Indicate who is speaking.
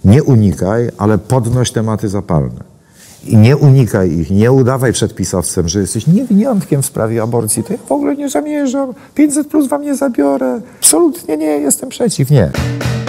Speaker 1: Nie unikaj, ale podnoś tematy zapalne. I nie unikaj ich, nie udawaj przed pisowcem, że jesteś niewiniątkiem w sprawie aborcji. To ja w ogóle nie zamierzam, 500+ wam nie zabiorę. Absolutnie nie, jestem przeciw, nie.